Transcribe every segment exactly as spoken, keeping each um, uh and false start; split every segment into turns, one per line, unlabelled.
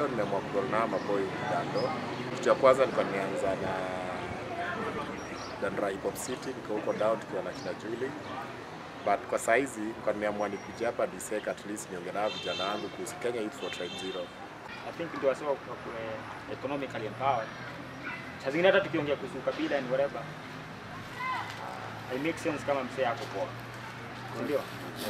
leo nimeamua kuroll na maboy Dando. Kitu ya kwanza nilikuwa nimeanza na Dandora Hip Hop City, niko huko down tukiwa na kina Julie. But kwa saizi nilikuwa nimeamua nikuje hapa Diseka at least niongee na vijana wangu kuhusu Kenya Youth for Tribe Zero.
I think ndio wasio economically empowered. Sasa zingine hata tukiongea kuhusu kabila and whatever. It makes sense kama msee yako poa. Ndio.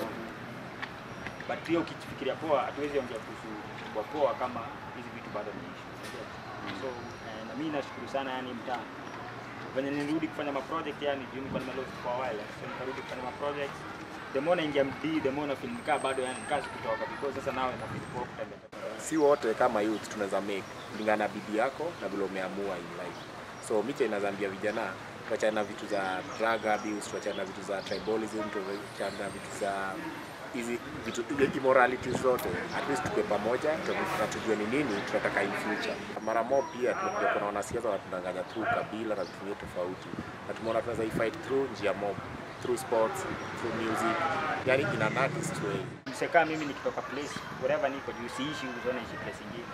But pia ukifikiria poa hatuwezi ongea kuhusu kwa poa kama hizi vitu bado ni issue. So na mimi nashukuru sana yani mtaa. When nilirudi kufanya ma project yani juu nilikuwa nimelost for a while. So nikarudi kufanya ma project. The more naingia mtii, the more na feel nikaa bado yani kazi kutoka because sasa nawe na feel poa kutembea.
Si wote kama youth tunaweza make kulingana na bidii yako na vile umeamua in life. So mimi inazambia vijana tuachane na vitu za drug abuse, tuachane na vitu za tribalism, tuachane na vitu za hizi vitu immorality zote. At least tuwe pamoja, tujue ni nini tunataka in future. Mara moja pia tunakuja kuna wanasiasa wanatudanganya through kabila na vitu tofauti. Na tumeona tunaweza fight through njia mob, through sports, through music. Yani in an artist way.
Mseka mimi nikitoka place wherever niko juu siishi uzoona ishi place nyingine.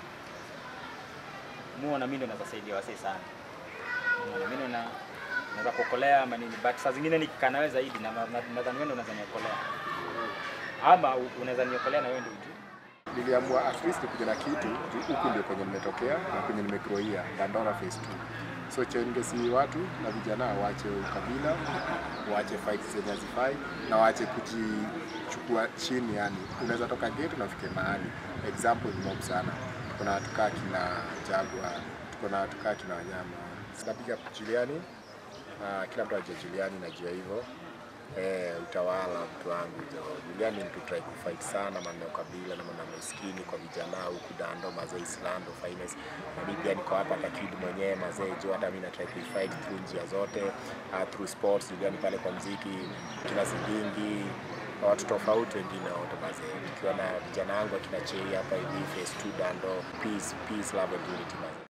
Muona mimi ndo nawasaidia wasee sana. Muona mimi na naweza kukolea ama nini, but saa zingine nikikaa zaidi na nadhani wewe ndo unaweza niokolea. Ama unaweza niokolea na wewe ndio tu.
Niliamua at least kuja na kitu huku ndio kwenye nimetokea na kwenye nimegrowia Dandora phase two. So chengesi watu na vijana waache ukabila, waache fight zenye hazifai na waache kujichukua chini yani. Unaweza toka gate na ufike mahali. Example ni mob sana. Tuko na tukaa kina Jaguar, tuko na tukaa kina wanyama. Sikapiga Juliani. Na kila mtu ajue Juliani najua hivyo. Eh, utawala mtu wangu Juliani mtu try kufight sana maneno ya kabila na maneno ya maskini kwa vijana huku Dando mazee Islando finance. Na mimi pia niko hapa kakidi mwenyewe mazee jo hata mimi na try kufight through njia zote, uh, through sports Juliani pale kwa muziki kila sidingi watu tofauti wengine wote mazee. Nikiwa na vijana wangu kina Chei hapa hivi phase two Dando, peace peace love and unity mazee.